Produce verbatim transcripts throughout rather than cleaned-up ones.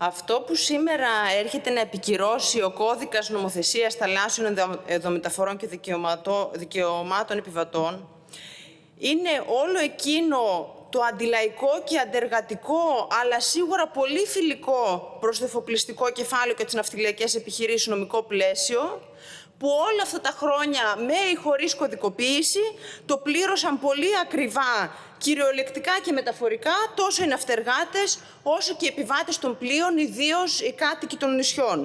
Αυτό που σήμερα έρχεται να επικυρώσει ο κώδικας νομοθεσίας θαλάσσιων εδωμεταφορών και δικαιωμάτων επιβατών είναι όλο εκείνο το αντιλαϊκό και αντεργατικό, αλλά σίγουρα πολύ φιλικό προς το εφοπλιστικό κεφάλαιο και τις ναυτιλιακές επιχειρήσεις νομικό πλαίσιο, που όλα αυτά τα χρόνια, με ή χωρίς κωδικοποίηση, το πλήρωσαν πολύ ακριβά, κυριολεκτικά και μεταφορικά, τόσο οι ναυτεργάτες, όσο και οι επιβάτες των πλοίων, ιδίως οι κάτοικοι των νησιών.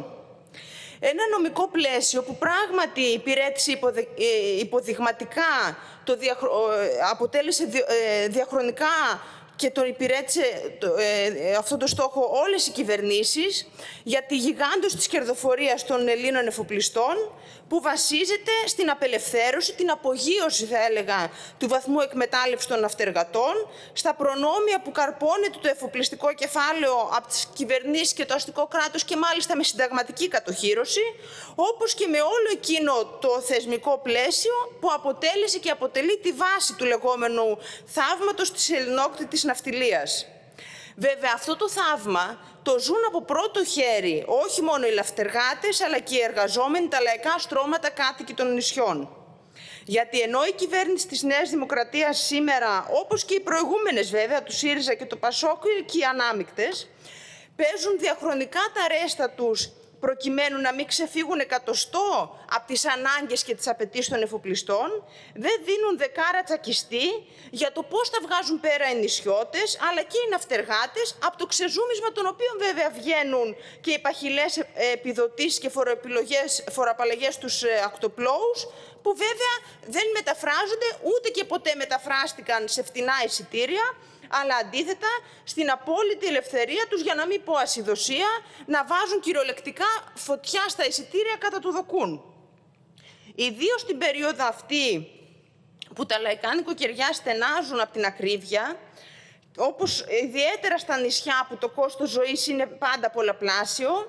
Ένα νομικό πλαίσιο που πράγματι υπηρέτησε υποδε... υποδειγματικά, το διαχρο... αποτέλεσε διαχρονικά και τον υπηρέτησε ε, αυτό το στόχο όλες οι κυβερνήσεις για τη γιγάντωση της κερδοφορίας των Ελλήνων εφοπλιστών, που βασίζεται στην απελευθέρωση, την απογείωση, θα έλεγα, του βαθμού εκμετάλλευσης των ναυτεργατών, στα προνόμια που καρπώνεται το εφοπλιστικό κεφάλαιο από τις κυβερνήσεις και το αστικό κράτος και μάλιστα με συνταγματική κατοχύρωση, όπως και με όλο εκείνο το θεσμικό πλαίσιο που αποτέλεσε και αποτελεί τη βάση του λεγόμενου θαύματος της ελληνόκτητης ναυτιλίας. Βέβαια, αυτό το θαύμα το ζουν από πρώτο χέρι όχι μόνο οι ναυτεργάτες, αλλά και οι εργαζόμενοι, τα λαϊκά στρώματα κάτοικοι των νησιών. Γιατί ενώ η κυβέρνηση της Νέας Δημοκρατίας σήμερα, όπως και οι προηγούμενες βέβαια, του ΣΥΡΙΖΑ και το ΠΑΣΟΚ και οι ανάμεικτες, παίζουν διαχρονικά τα ρέστα τους προκειμένου να μην ξεφύγουν εκατοστό από τις ανάγκες και τις απαιτήσεις των εφοπλιστών, δεν δίνουν δεκάρα τσακιστή για το πώς θα βγάζουν πέρα οι νησιώτες, αλλά και οι ναυτεργάτες, από το ξεζούμισμα των οποίων βέβαια βγαίνουν και οι παχυλές επιδοτήσεις και φοροαπαλλαγές στους ακτοπλώους, που βέβαια δεν μεταφράζονται, ούτε και ποτέ μεταφράστηκαν σε φτηνά εισιτήρια, αλλά αντίθετα στην απόλυτη ελευθερία τους, για να μην πω ασυδοσία, να βάζουν κυριολεκτικά φωτιά στα εισιτήρια κατά του δοκούν. Ιδίως στην περίοδο αυτή που τα λαϊκά νοικοκυριά στενάζουν από την ακρίβεια, όπως ιδιαίτερα στα νησιά που το κόστος ζωής είναι πάντα πολλαπλάσιο,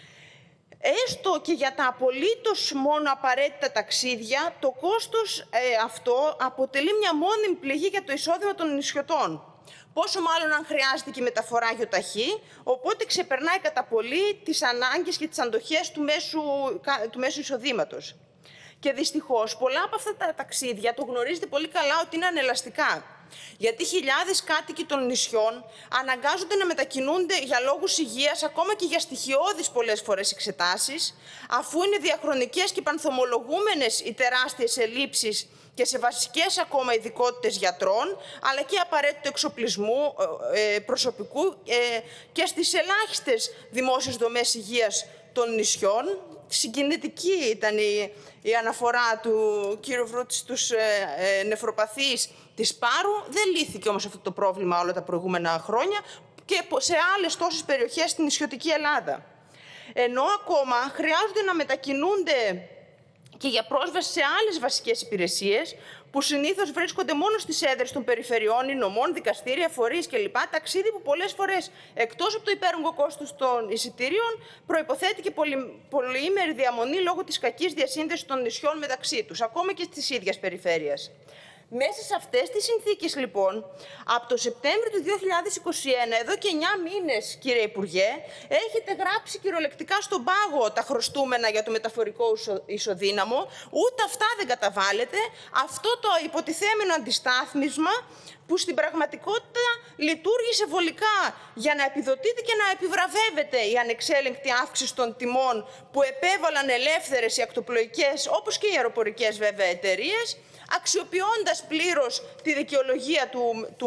έστω και για τα απολύτως μόνο απαραίτητα ταξίδια, το κόστος ε, αυτό αποτελεί μια μόνιμη πληγή για το εισόδημα των νησιωτών. Πόσο μάλλον αν χρειάζεται και μεταφορά γιοταχή, οπότε ξεπερνάει κατά πολύ τις ανάγκες και τις αντοχές του μέσου, του μέσου εισοδήματος. Και δυστυχώς πολλά από αυτά τα ταξίδια, το γνωρίζετε πολύ καλά ότι είναι ανελαστικά. Γιατί χιλιάδες κάτοικοι των νησιών αναγκάζονται να μετακινούνται για λόγους υγείας, ακόμα και για στοιχειώδεις πολλές φορές εξετάσεις, αφού είναι διαχρονικές και πανθομολογούμενες οι τεράστιες ελλείψεις και σε βασικές ακόμα ειδικότητες γιατρών, αλλά και απαραίτητο εξοπλισμού προσωπικού και στις ελάχιστες δημόσιες δομές υγείας των νησιών. Συγκινητική ήταν η, η αναφορά του κύριου Βρούτη στους ε, ε, νεφροπαθείς της Πάρου. Δεν λύθηκε όμως αυτό το πρόβλημα όλα τα προηγούμενα χρόνια και σε άλλες τόσες περιοχές στην νησιωτική Ελλάδα. Ενώ ακόμα χρειάζονται να μετακινούνται και για πρόσβαση σε άλλες βασικές υπηρεσίες, που συνήθως βρίσκονται μόνο στις έδρες των περιφερειών ή νομών, δικαστήρια, φορείς κλπ. Ταξίδι που πολλές φορές, εκτός από το υπέρογκο κόστος των εισιτήριων, προϋποθέτει και πολυ, πολυήμερη διαμονή λόγω της κακής διασύνδεσης των νησιών μεταξύ τους, ακόμα και της ίδιας περιφέρειας. Μέσα σε αυτές τις συνθήκες, λοιπόν, από το Σεπτέμβριο του δύο χιλιάδες είκοσι ένα, εδώ και εννιά μήνες, κύριε Υπουργέ, έχετε γράψει κυριολεκτικά στον πάγο τα χρωστούμενα για το μεταφορικό ισοδύναμο, ούτε αυτά δεν καταβάλλετε. Αυτό το υποτιθέμενο αντιστάθμισμα που στην πραγματικότητα λειτουργήσε βολικά για να επιδοτείται και να επιβραβεύεται η ανεξέλεγκτη αύξηση των τιμών που επέβαλαν ελεύθερες οι ακτοπλοϊκές, όπως και οι αεροπορικές βέβαια εταιρείες, αξιοποιώντας πλήρως τη δικαιολογία του, του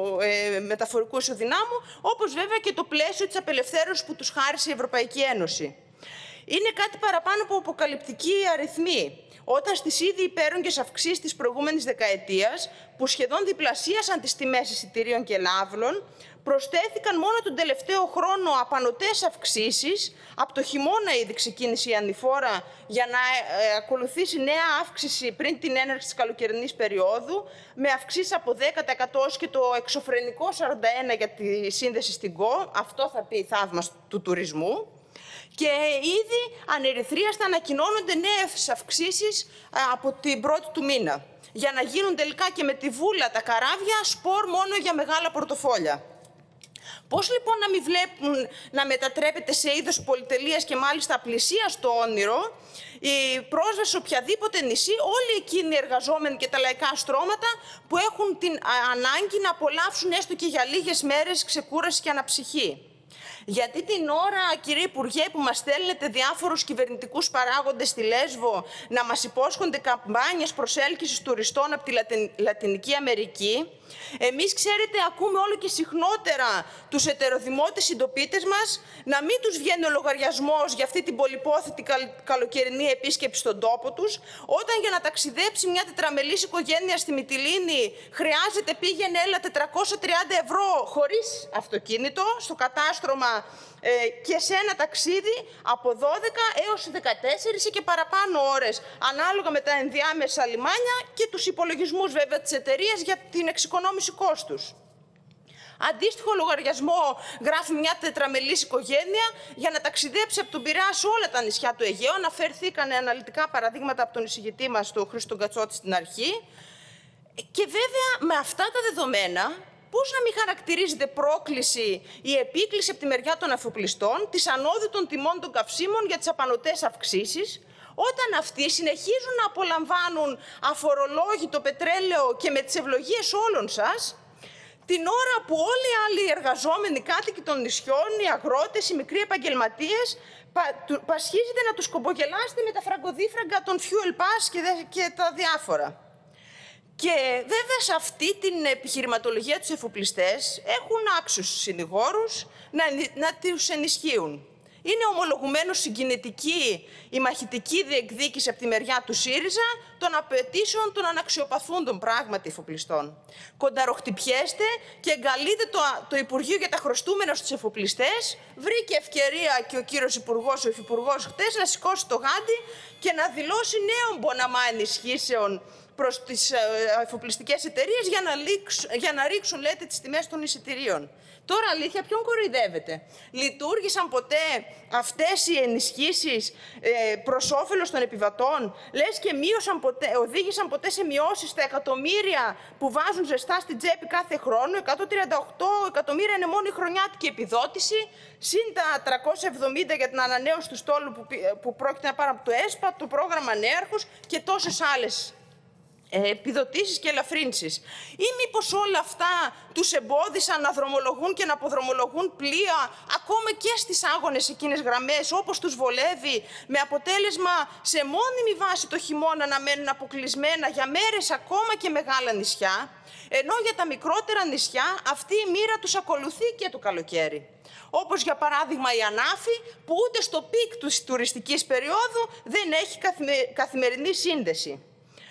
ε, μεταφορικού ισοδυνάμου, όπως βέβαια και το πλαίσιο της απελευθέρωσης που τους χάρισε η Ευρωπαϊκή Ένωση. Είναι κάτι παραπάνω από αποκαλυπτικοί αριθμοί, όταν στις ήδη υπέρογγες αυξήσεις της προηγούμενης δεκαετίας, που σχεδόν διπλασίασαν τις τιμές εισιτηρίων και λάβλων, προσθέθηκαν μόνο τον τελευταίο χρόνο απανωτές αυξήσεις. Από το χειμώνα ήδη ξεκίνησε η ανηφόρα για να ε, ακολουθήσει νέα αύξηση πριν την έναρξη της καλοκαιρινής περίοδου, με αυξήσεις από δέκα τοις εκατό και το εξωφρενικό σαράντα ένα τοις εκατό για τη σύνδεση στην ΚΟ. Αυτό θα πει θαύμα του τουρισμού. Και ήδη ανερυθρίαστα ανακοινώνονται νέες αυξήσεις από την πρώτη του μήνα, για να γίνουν τελικά και με τη βούλα τα καράβια σπορ μόνο για μεγάλα πορτοφόλια. Πώς λοιπόν να μην βλέπουν να μετατρέπεται σε είδος πολυτελείας και μάλιστα πλησία στο όνειρο η πρόσβαση σε οποιαδήποτε νησί, όλοι εκείνοι οι εργαζόμενοι και τα λαϊκά στρώματα που έχουν την ανάγκη να απολαύσουν έστω και για λίγες μέρες ξεκούραση και αναψυχή. Γιατί την ώρα, κύριε Υπουργέ, που μας στέλνετε διάφορους κυβερνητικούς παράγοντες στη Λέσβο να μας υπόσχονται καμπάνιες προσέλκυσης τουριστών από τη Λατιν, Λατινική Αμερική, εμείς, ξέρετε, ακούμε όλο και συχνότερα τους ετεροδημότες συντοπίτες μας να μην τους βγαίνει ο λογαριασμός για αυτή την πολυπόθητη καλ, καλοκαιρινή επίσκεψη στον τόπο τους, όταν για να ταξιδέψει μια τετραμελής οικογένεια στη Μυτιλήνη χρειάζεται πήγαινε έλα τετρακόσια τριάντα ευρώ χωρίς αυτοκίνητο, στο κατάστρωμα ε, και σε ένα ταξίδι από δώδεκα έως δεκατέσσερις ή και παραπάνω ώρες, ανάλογα με τα ενδιάμεσα λιμάνια και τους υπολογισμούς βέβαια της εταιρείας για την εξοικονόμηση κόστους. Αντίστοιχο λογαριασμό γράφει μια τετραμελής οικογένεια για να ταξιδέψει από τον Πειραιά σε όλα τα νησιά του Αιγαίου. Αναφέρθηκαν αναλυτικά παραδείγματα από τον εισηγητή μας, τον Χρήστο Κατσότη, στην αρχή. Και βέβαια με αυτά τα δεδομένα, πώς να μην χαρακτηρίζεται πρόκληση η επίκληση από τη μεριά των αφοπλιστών της ανόδου των τιμών των καυσίμων για τις απανωτές αυξήσεις, όταν αυτοί συνεχίζουν να απολαμβάνουν αφορολόγητο πετρέλαιο και με τις ευλογίες όλων σας, την ώρα που όλοι οι άλλοι εργαζόμενοι κάτοικοι των νησιών, οι αγρότες, οι μικροί επαγγελματίες, πα, του, πασχίζεται να τους κομπογελάσετε με τα φραγκοδίφραγκα των fuel pass και, δε, και τα διάφορα. Και βέβαια σε αυτή την επιχειρηματολογία τους εφοπλιστές έχουν άξιους συνηγόρους να, να τους ενισχύουν. Είναι ομολογουμένως συγκινητική η μαχητική διεκδίκηση από τη μεριά του ΣΥΡΙΖΑ των απαιτήσεων των αναξιοπαθούντων πράγματι εφοπλιστών. Κονταροχτυπιέστε και εγκαλείτε το, το Υπουργείο για τα χρωστούμενα στους εφοπλιστές. Βρήκε ευκαιρία και ο κύριος Υπουργός, ο Υφυπουργός χτες, να σηκώσει το γάντι και να δηλώσει νέο μποναμά ενισχύσεων προς τις εφοπλιστικές εταιρείες για να, λήξουν, για να ρίξουν, λέτε, τις τιμές των εισιτηρίων. Τώρα, αλήθεια, ποιον κοροϊδεύετε? Λειτουργήσαν ποτέ αυτές οι ενισχύσεις ε, προς όφελος των επιβατών? Λες και μείωσαν ποτέ, οδήγησαν ποτέ σε μειώσεις στα εκατομμύρια που βάζουν ζεστά στην τσέπη κάθε χρόνο? εκατόν τριάντα οκτώ εκατομμύρια είναι μόνο η χρονιάτικη επιδότηση, συν τα τριακόσια εβδομήντα για την ανανέωση του στόλου που, που πρόκειται να πάρουν από το ΕΣΠΑ, το πρόγραμμα Νέαρχος και τόσες άλλες επιδοτήσεις και ελαφρύνσεις. Ή μήπως όλα αυτά τους εμπόδισαν να δρομολογούν και να αποδρομολογούν πλοία ακόμα και στις άγονες εκείνες γραμμές όπως τους βολεύει, με αποτέλεσμα σε μόνιμη βάση το χειμώνα να μένουν αποκλεισμένα για μέρες ακόμα και μεγάλα νησιά, ενώ για τα μικρότερα νησιά αυτή η μοίρα τους ακολουθεί και το καλοκαίρι. Όπως για παράδειγμα η Ανάφη, που ούτε στο πικ της τουριστικής περίοδου δεν έχει καθημερινή σύνδεση.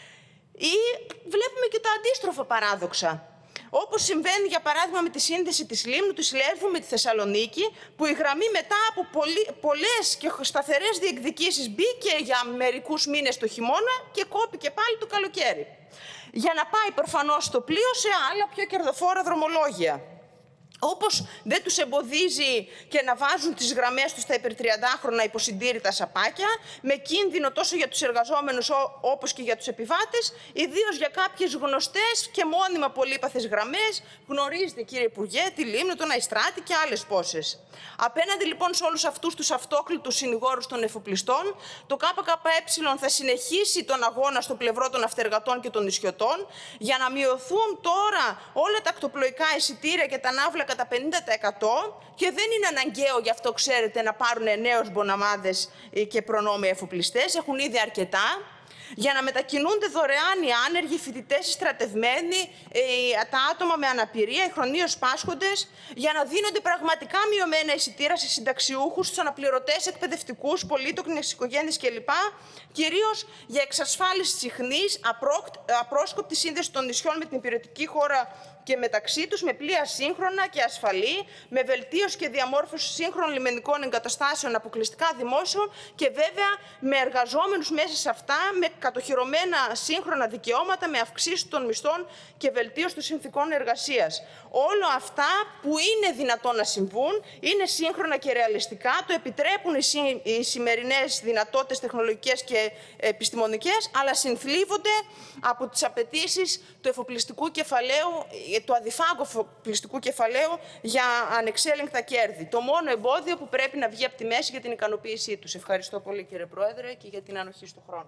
Ή βλέπουμε και τα αντίστροφα παράδοξα. Όπως συμβαίνει για παράδειγμα με τη σύνδεση της Λίμνου, της Λέσβου με τη Θεσσαλονίκη, που η γραμμή μετά από πολλοί, πολλές και σταθερές διεκδικήσεις μπήκε για μερικούς μήνες το χειμώνα και κόπηκε πάλι το καλοκαίρι. Για να πάει προφανώς το πλοίο σε άλλα πιο κερδοφόρα δρομολόγια. Όπως δεν τους εμποδίζει και να βάζουν τις γραμμές τους στα υπερτριαντάχρονα υποσυντήρητα σαπάκια, με κίνδυνο τόσο για τους εργαζόμενους όπως και για τους επιβάτες, ιδίως για κάποιες γνωστές και μόνιμα πολύπαθες γραμμές. Γνωρίζετε, κύριε Υπουργέ, τη Λίμνο, τον Αϊστράτη και άλλες πόσες. Απέναντι λοιπόν σε όλους αυτούς τους αυτόκλητους συνηγόρους των εφοπλιστών, το ΚΚΕ θα συνεχίσει τον αγώνα στο πλευρό των αυτεργατών και των νησιωτών για να μειωθούν τώρα όλα τα ακτοπλοϊκά εισιτήρια και τα ναύλα κατά πενήντα τοις εκατό, και δεν είναι αναγκαίο γι' αυτό, ξέρετε, να πάρουν νέους μποναμάδες και προνόμια εφοπλιστές, έχουν ήδη αρκετά, για να μετακινούνται δωρεάν οι άνεργοι, οι φοιτητές, οι στρατευμένοι, τα άτομα με αναπηρία, οι χρονίως πάσχοντες, για να δίνονται πραγματικά μειωμένα εισιτήρια σε συνταξιούχους, στους αναπληρωτές, εκπαιδευτικούς, πολύτοκνες οικογένειες κλπ. Κυρίως για εξασφάλιση συχνής, απρόσκοπτη σύνδεση των νησιών με την υπηρετική χώρα και μεταξύ τους, με πλοία σύγχρονα και ασφαλή, με βελτίωση και διαμόρφωση σύγχρονων λιμενικών εγκαταστάσεων αποκλειστικά δημόσιων και βέβαια με εργαζόμενους μέσα σε αυτά, με κατοχυρωμένα σύγχρονα δικαιώματα με αυξήσεις των μισθών και βελτίωση των συνθηκών εργασίας. Όλα αυτά που είναι δυνατόν να συμβούν, είναι σύγχρονα και ρεαλιστικά, το επιτρέπουν οι, σι, οι σημερινές δυνατότητες τεχνολογικές και επιστημονικές, αλλά συνθλίβονται από τις απαιτήσεις του εφοπλιστικού κεφαλαίου, του αδιφάγου εφοπλιστικού κεφαλαίου για ανεξέλεγκτα κέρδη. Το μόνο εμπόδιο που πρέπει να βγει από τη μέση για την ικανοποίησή τους. Ευχαριστώ πολύ, κύριε Πρόεδρε, και για την ανοχή στον χρόνο.